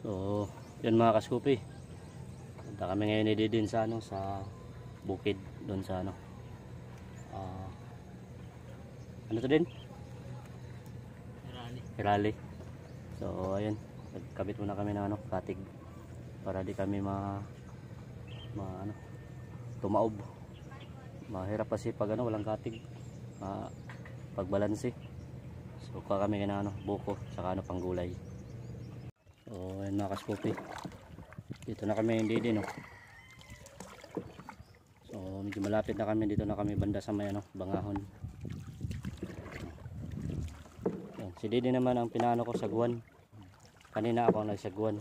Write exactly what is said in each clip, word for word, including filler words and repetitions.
So, yun mga kaskupi. Punta kami ngayon ni Didin sa ano, sa bukid doon sa ano. Uh, ano to din? Hirali. Hirali. So, ayun. Nagkabit muna kami ng ano, katig para di kami ma, ma ano, tumaob. Mahirap kasi pag ano, walang katig. Ma, pagbalansi. So, kuha kami ng ano, buko, saka ano, panggulay. So, ayun mga kaskupi. Dito na kami hindi din, no. So, medyo malapit na kami. Dito na kami banda sa may ano, Bangahon. Ayan, si Didi naman ang pinano ko sa guwan. Kanina ako ang nagsagwan.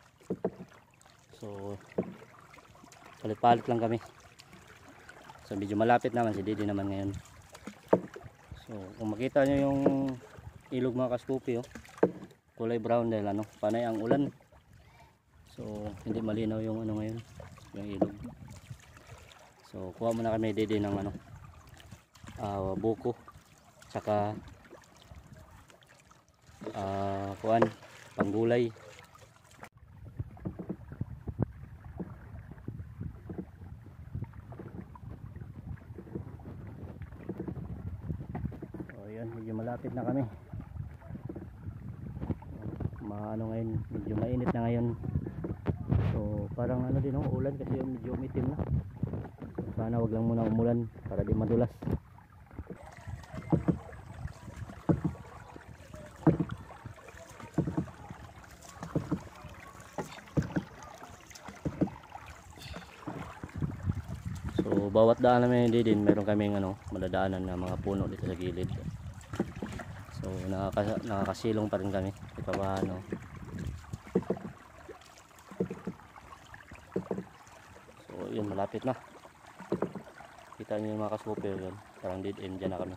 So, palit-palit lang kami. So, medyo malapit naman si Didi naman ngayon. So, kung makita nyo yung ilog mga kaskupi, oh, kulay brown dahil ano, panay ang ulan. So, hindi malinaw yung ano ngayon, yung ilog. So, kuha muna kami Didi ng ano, uh, buko, saka uh, kuhan, panggulay. So, yun, medyo malapit na kami. Maano ngayon, medyo mainit na ngayon. So parang ano din, oh, ulan kasi yung medyo umitim na. So, sana wag lang muna umulan para di madulas. So bawat daan namin hindi din meron kaming ano, madadaanan na mga puno dito sa gilid. So nakaka nakakasilong pa rin kami ito pa ano. So yun, malapit na. Kita niyo yung mga kaskupi yun, parang dead end dyan na kami.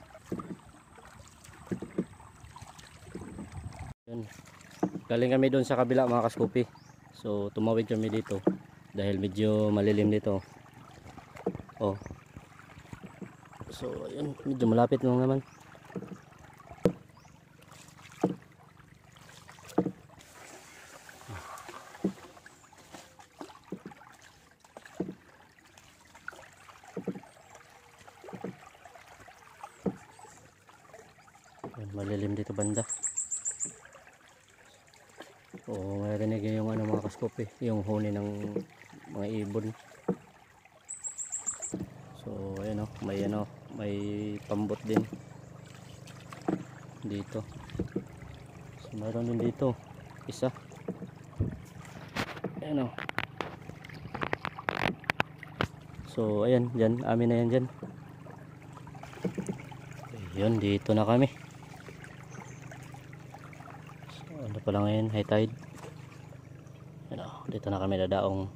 Yun, galing kami doon sa kabila mga kaskupi. So tumawid kami dito dahil medyo malilim dito. Oh, so yun, medyo malapit lang naman. Malilim dito banda. Oo, marinig yung ano mga kaskupi, yung huni ng mga ibon. So ayun, oh, may ano, may pambot din dito. So mayroon din dito isa. Ayan, oh. So ayan, dyan, amin na yan dyan. Ayun, dito na kami. Ano pa lang ngayon, high tide. Ano, dito na kami dadaong.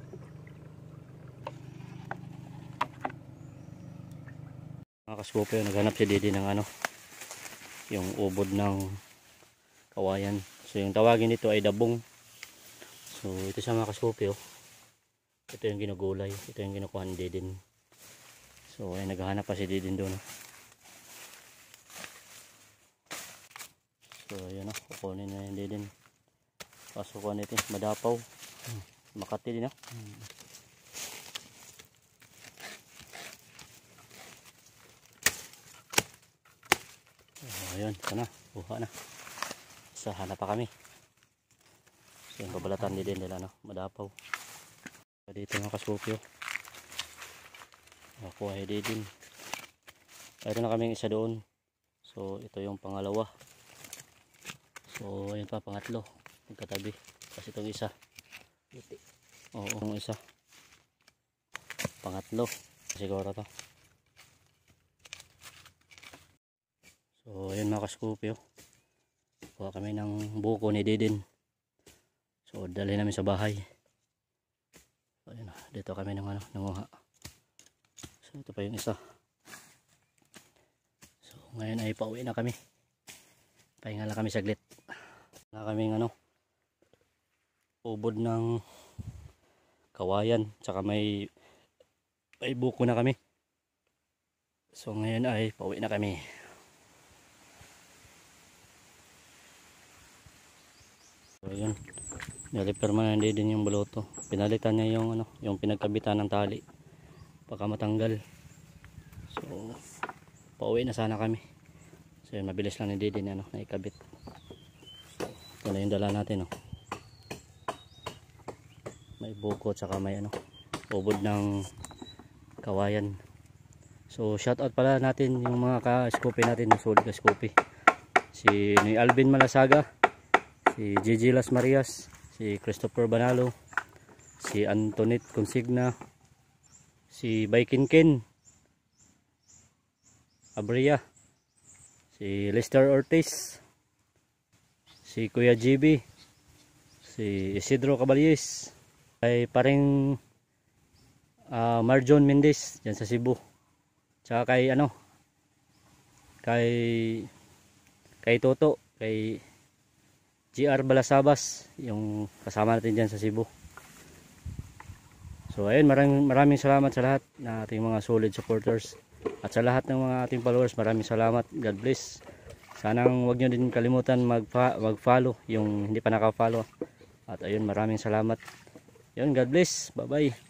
Mga kaskupi, naghanap si Didi ng ano, yung ubod ng kawayan. So yung tawagin dito ay dabong. So ito siya mga kaskupi, oh. Ito yung ginugulay, ito yung kinukuha ni Didin. So ay naghahanap pa si Didin doon. So ayan, oh, kukunin na yung Didin. Pasukan nito, Madapaw, hmm. Makati din, oh. Hmm. Oh, ayun, sana, buha na. Isa, hanap pa kami. So yung babalatan Didin nila, no, Madapaw. So, dito mga kaskupi, oh. Nakuha yung Didin. Mayroon na kaming isa doon. So ito yung pangalawa. So ayun pa, pangatlo, magkatabi. Kasi itong isa, oo, yung isa, pangatlo siguro to. So ayun mga kaskupi, oh. Kuha kami ng buko ni Didin. So dali namin sa bahay. So ayun, dito kami ng ano, nanguha. So ito pa yung isa. So ngayon ay pauwi na kami. Pahinga lang kami saglit. Na kaming ano, ubod ng kawayan, tsaka may may buko na kami. So ngayon ay pauwi na kami. So ayun, Niliper man hindi din yung buluto. Pinalitan niya yung ano, yung pinagkabitan ng tali. Baka matanggal. So, pauwi na sana kami. So, yun, mabilis lang ni Didi na ano, naikabit. Ito na yung dala natin, no. May buko tsaka may ano, ubod ng kawayan. So, shout out pala natin yung mga ka-scoopy natin, yung solid ka-scoopy. Si ni Alvin Malasaga, si Gigi Las Marias, si Christopher Banalo, si Antoinette Consigna, si Baikinkin Abria, si Lester Ortiz, si Kuya G B, si Isidro Caballes, ay paring uh, Marjon Mendez dyan sa Cebu, tsaka kay ano kay kay Toto, kay G R Balasabas, yung kasama natin dyan sa Cebu. So ayun, maraming, maraming salamat sa lahat na ating mga solid supporters at sa lahat ng mga ating followers. Maraming salamat. God bless. Sanang huwag nyo din kalimutan mag-follow yung hindi pa naka-follow. At ayun, maraming salamat. Yun, God bless. Bye bye.